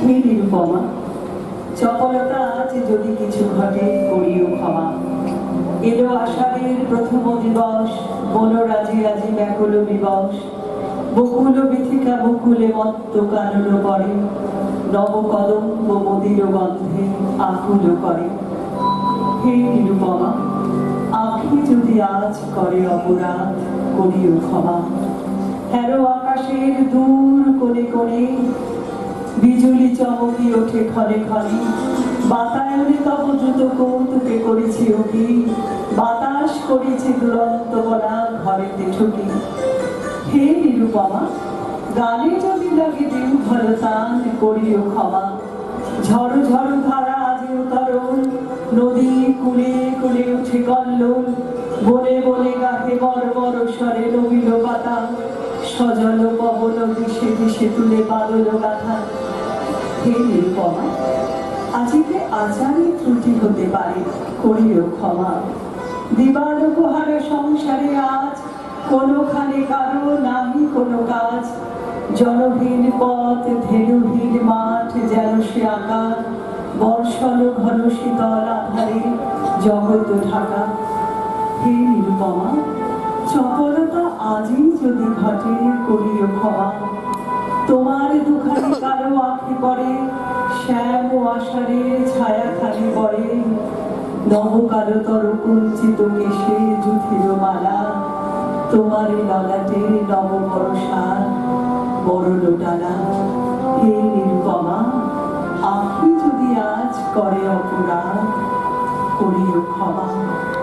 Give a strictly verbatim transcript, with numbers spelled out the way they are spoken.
হে নিরুপমা, চপলতা আজ যদি কিছু ঘটে করিও ক্ষমা। এলো আষাঢ়ের প্রথম দিবস, বন রাজি রাজি ব্যাকুল বিবশ। বকুল বিথিকা বকুলে মত্ত কানন পরে, নব কদম্ব মদির গন্ধে আকুল করে। হে নিরুপমা, আখি যদি আজ করে অপরাধ করিও ক্ষমা। হেরো আকাশের দূর কোণে কোণে বিজুলি চমকি ওঠে ক্ষণে ক্ষণে। বাতায়নে তব দ্রুত কৌতুকে করেছি অতি, বাতাস করেছি দুরন্ত বলা ঘরেতে ঠুকি। হে নিরুপমা, গানে যদি লাগে দেউ ভালো তান করিও ক্ষমা। ঝড় ঝড় ধারা আজি উতরণ, নদী কুলে কুলে উঠে কল্লোল। বনে বনে গাহে বড় বড় স্বরে নবীন পাতা, সজল পবন দিশে দিশে তুলে বাদল গাথা। হে নিরুপমা, আজিতে আচারে ত্রুটি হতে পারে করিও ক্ষমা। দিবার উপহারে সংসারে আজ কোনোখানে কারো নাহি কোনো কাজ। জনহীন পথ ধেনুহীন মাঠ যেন সে আঁকা, বর্ষণ ঘন শীতল আধারে জগৎ ঢাকা। হে নিরুপমা, চপলতা আজই যদি ঘটে করিও ক্ষমা। তোমার দুখানি কালো আঁখি পড়ে, শ্যাম ও আষাঢ়ের ছায়া খালি পড়ে। নব কালো তর কুঞ্চিত কেশে জুথির মালা, তোমার ললাটে নব বরষা বড় লোটালা। হে নিরুপমা, আঁখি যদি আজ করে অপরাধ করিও ক্ষমা।